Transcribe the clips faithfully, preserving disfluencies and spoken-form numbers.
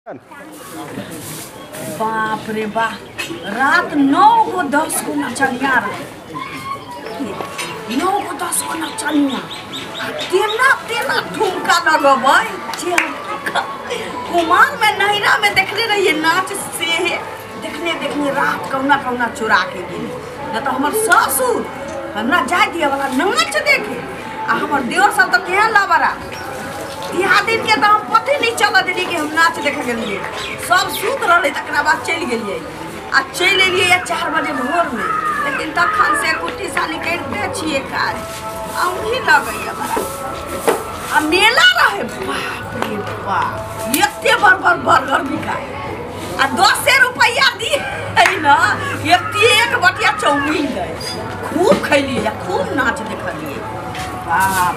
बाप रे बाप, रात नौ को दस को नचनिया नौ को दस को नचनिया तेना तेना ठुमका लगबै कुमार में नैरा में देखने रहिए नाच से देखने देखने रात कौना कौना चुरा के गेल न तो हमर ससुर हमरा जाय दिया वाला नाच देखे आ हमर देवर सब तो केहन लाबरा यहाँ दिन के तो हम पते नहीं चल दिली कि हम नाच देख गए सब सूत रहे तकरा बाद चल गए आ चल एलिए चार बजे भोर में लेकिन तखन से कुट्टी सानी करते छिए काज अभी लगे हमारा आ मेला रहे बाप रे बाप एते बड़ बड़ बर्गर बिकाए आ दस रुपया दिए ना एते एक बटिया चाउमीन दे खूब खैलिए खूब नाच देखलिए बाप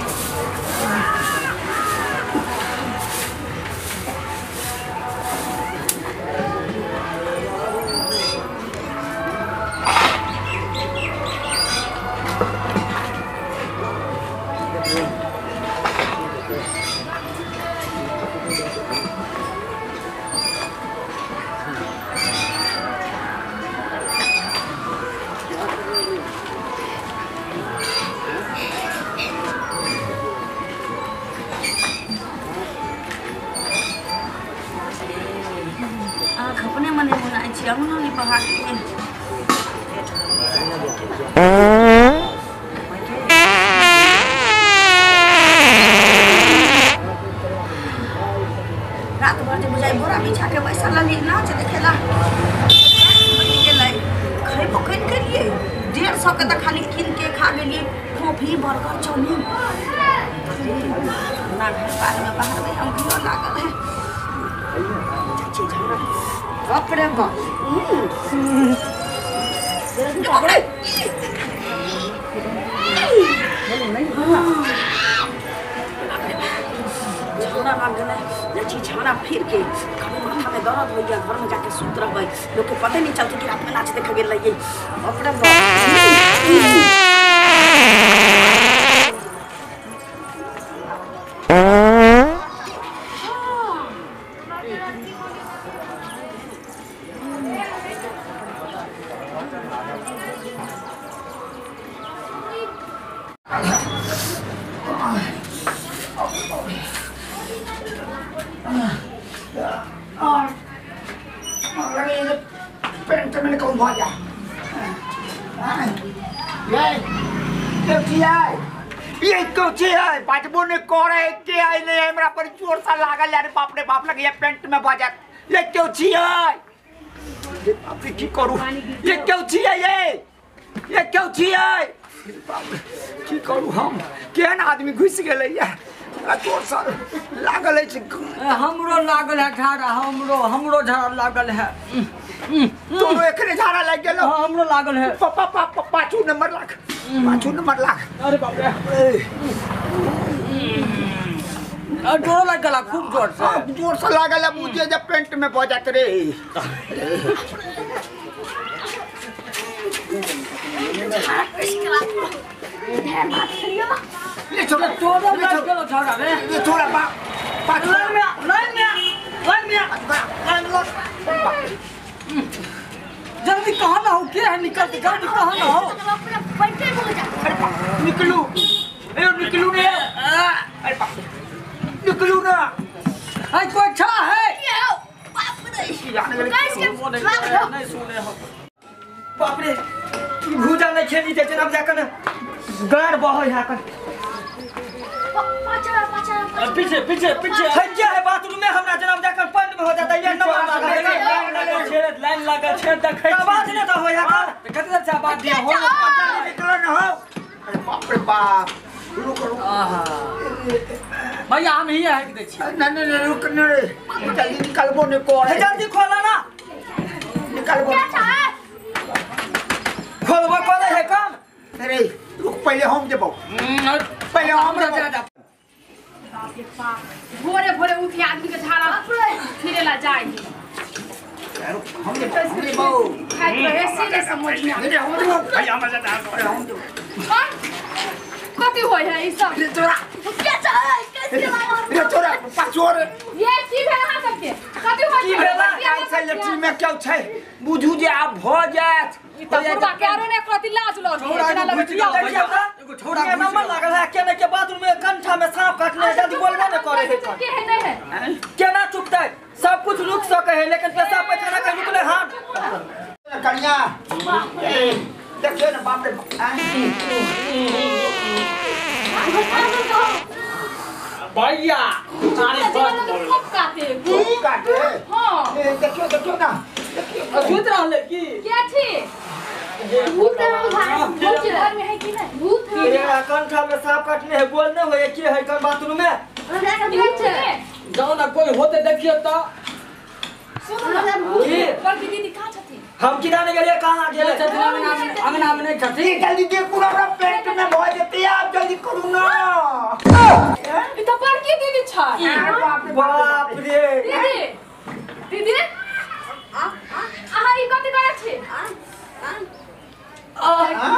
अपने मने बनाए छी हम नहीं पहाड़ के रात भर जे बुझाई बोरा बिछा के पैसा लली नाच देखेला खैबो कन के लिए डेढ़ सौ के तो खाली किन के खा गेलिए कॉफी बर्गर चाउमीन ना घर पार में बाहर में हम भी लागल है बाप रे बाप झगड़ा लग गया लची झगड़ा फिर के माथा में दर्द हो गया घर में जाके सूत रहे लोग के पता नहीं चलते कि रात में नाच देख गए बाप रे बाप पेंट में कौन भाजा ये क्यों है ये क्यों है बाजबो ने करे के आई ले हमरा पर जोर सा लागल यार बाप रे बाप लगे ये पेंट में भाजा ये क्यों है ये बाप रे की करू ये क्यों है ये ये क्यों है बाप रे की करू हम केन आदमी घुस गेलै यार जोर सा लागल है हमरो लागल है झाड़ा हमरो हमरो झाड़ा लागल है तोरो एकरे झाड़ा लग गेलो हमरो लागल है पापा पापा पाछू नंबर लाख पाछू नंबर लाख अरे बाप रे आ जोर लागल खूब जोर से जोर से लागल है मुझे जब पेंट में बजत रे ये छोड़ा तोरो लग गेलो झाड़ा रे ये छोड़ा बा पाछू लाइन में लाइन में लाइन में लाइन लग जल्दी कहां ना हो के है निकल के जल्दी कहां ना हो निकलू ए निकलू रे अरे बाप निकलू ना आई कोई छा है बाप रे नहीं सुने हो बाप रे भूजा नहीं खेली जे जब जाकर गार बहो यहां कर पीछे पीछे पीछे हट है बाथरूम में हमरा जनाब जाकर पंड में हो जाता है ये नंबर लगा छेड़ लाइन लगा छेड़ देखे आवाज नहीं तो हो यार कते देर से आवाज दिया हो निकलो ना हो अरे बाप रे बाप रुक रुक आहा भैया हम ही है कि दे छी नहीं नहीं रुक न रे जल्दी निकलबो ने को जल्दी खोला ना निकलबो खोलबो कोले है काम अरे रुक पहले हम देबो पहले हम देबो भोरे भोरे उठी आदमी के झाड़ा फिरे ला जाए हम देबो खाई रहे सीधे समझ में भैया हम जा हम देबो कथी होय है ई सब ये छोरा क्या चाहे कैसे ये छोरा पाछोर ये की भेल अहाँ सबके में क्यों छै बुझू जे आब भ जात पूरा क्यारो ने कति लाज लो छोड़ा लगे किया देखिए एगो छोड़ा के नंबर लागल है केने के बाथरूम में कंठा में सांप काटने जल्दी बोलबे न करे है के है नहीं है केना चुकतै सब कुछ रुक सके है लेकिन पैसा पैखाना के रुकले हाथ कन्या देखिए ना बाप रे भैया सारे बात खूब काटे खूब काटे हां देखियो देखियो ना भूत रहले की क्या थी भूत है भाई भूत घर में है कि नहीं भूत है तेरा कंठा में सांप काटने है बोलने होए की है कौन बाथरूम में भूत है जाओ ना कोई होते देखिए तो सुनो ना भूत पर दीदी कहां छथि हम किराने के लिए कहां गेले अंगना में नहीं छथि जल्दी दे पूरा पेट में भ जेते आप जल्दी करू ना ई तो पर की दीदी छ बाप रे दीदी दीदी आ आ ई कथि करे छी आ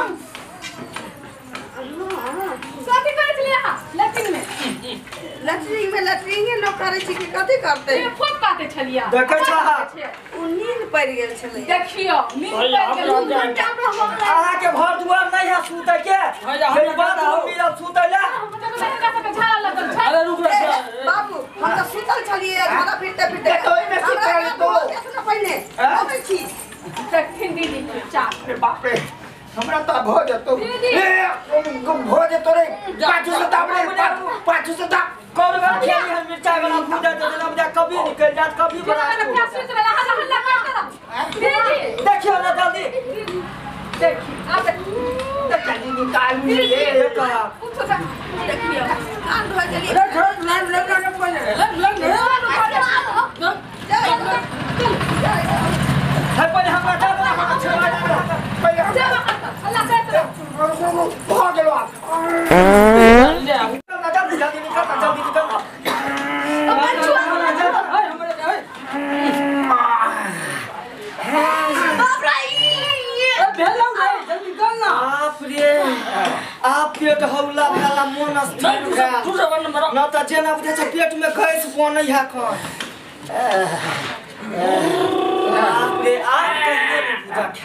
कथि करे छी हां लैट्रिन में लटरिंग में लटरिंग लोग करे छी कि कथि करते ये फोट काटे छलिया देखे छहा उ नींद पड़ि गेल छलै देखियो नींद पड़ गेल घंटा में हो गए आहा के घर दुआर नहीं है सूते के हम बात हम मिला सूते ले मतलब लड़का सब झाड़ा लगल छै अरे रुक रे बाबू हम तो सुतल छलिए घरा फिरते फिरते तो ओइ में सुतल तो केतना पहिने आबै छी देखिन दीदी चाप रे बाप रे हमरा तो भ जतो दीदी। ए भ जतो रे पाछू से दाब रे पाछू से दाब कौन बात खेली हम मिर्चा वाला पूजा दे देना मुझे कभी निकल जात कभी बना मेरा प्यास से वाला हल्ला हल्ला कर कर दीदी देखियो ना जल्दी देखी आ जल्दी निकाल ले देखा पूछो का देखियो कान धो गेली अरे छोड़ ले ले ले पहले है पहले हमरा जा दो छोड़ा पहले हम अल्लाह से भ गेलो आप ले जल्दी जल्दी निकल जल्दी निकल आप पेट हौला वाला मन स्थिर ना त जेना बुझे छ पेट में गैस बनै है खन आप रे आप कहियो पूजा खा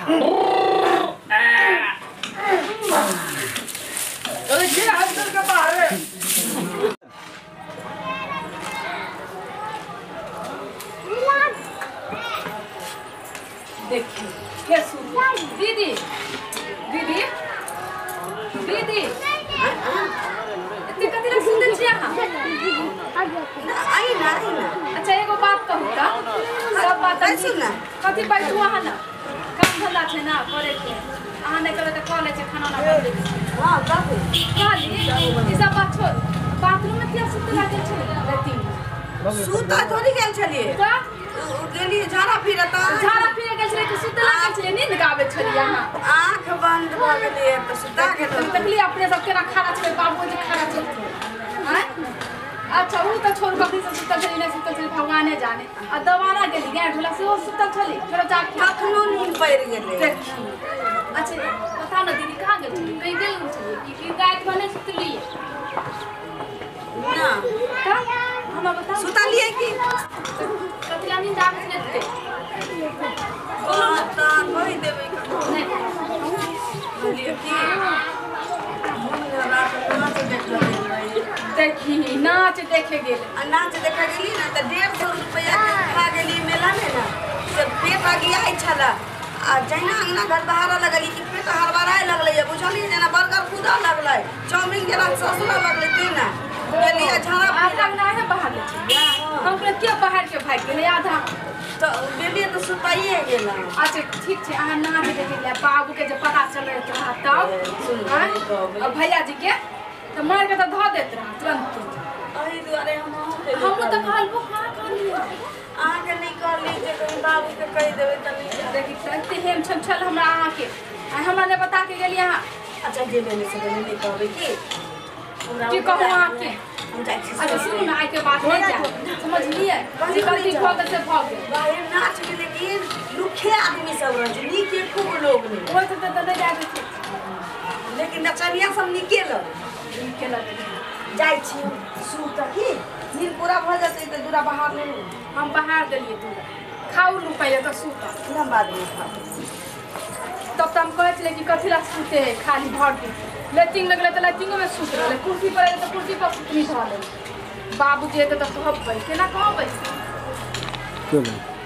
अरे ये हंसर के बाहर देखिए के सुन दीदी दीदी दीदी इतने कति लोग सुनते छी अहाँ आई ना आई ना अच्छा एगो बात कहू त सब बात सुन ना कति बैठू अहाँ ना काम धंधा छै ना करे के अहाँ नहीं करे त कॉल छै खाना ना बन हां बाबू खाली ई सब बात छोड़ बाथरूम में क्या सुते लागल छै लेटिंग सुता थोड़ी गेल छलिए का गेली झाड़ा फिरता झाड़ा फिरे गेल छले कि सुते लागल छले नींद गावे छलिए अहाँ आंख बंद भ गेली त सुता गेल तकली अपने सब केना खाना छले बाबू जी खाना छले हैं अच्छा वो तो छोड़ कभी से सुतल छली नहीं सुतल छली भगवाने जाने आ दोबारा गेली गैर ढोला से वो सुतल छली फिर जाके कखनो नींद पड़ि गेलै देखी अच्छा बता ना दीदी कहाँ गेल छली कहीं गेल छली कि कि रात में नहीं सुतली ना का हमरा बता सुतलिए की कथी ला नींद आवे छले ते कोनो ता कहि देबै नहीं बोलिए की रात नाच देख रही देखी नाच देखे गेल आ नाच देखा गेली ना त डेढ़ सौ रुपया के खा गेली मेला में ना से पेट आगियाइ छला आ जहिना अंगना घर बाहर लगली कि पेट हड़बड़ाए लगलै बुझली जेना बर्गर कूदा लगलै चाउमीन जेना ससुरा लगलै तेना गेली झाड़ा आज तक ना है बाहर ले छिया हम के के बाहर के भाग गेले आधा तो गेली तो सुताइए गेला अच्छा ठीक छै अहाँ नाच देखे ले बाबू के जे पता चले रहा तब हाँ? और भैया जी के तो मार के तो धो देत रहा तुरंत एहि दुआरे हम हम तो कहलबो हां कहली अहाँ के नहीं कहली जे कहीं बाबू के कहि देबै त नहीं देखी तुरंत हेम छम छल हमरा अहाँ के हमरा ने बता के गेली अहाँ अच्छा जे लेने से नहीं कहबै की की कहू अहाँ के हम जाइ छी अच्छा सुन ना आइ के बात नहीं जा समझलिए जे गलती भऽ गेल से भऽ गेल बाहर नाच के लेकिन लुखे आदमी सब रह जे नीके खूब लोग ने ओइ त त नहीं जाय छै लेकिन नचनिया सब नीके लग नीके लगे जाइ छी सूत की नींद पूरा भ जतै त दूरा बाहर ले हम बाहर देलिए तू खाऊ लू पहले तो सूत ना बाद में खा तब तो हम कहे चले कि कथी ला सूते खाली भर के लेटिंग लगले तो लेटिंग में सूत रहे कुर्सी पर तो कुर्सी पर सुतनी धले बाबू जी तो कहब केना कहब चलो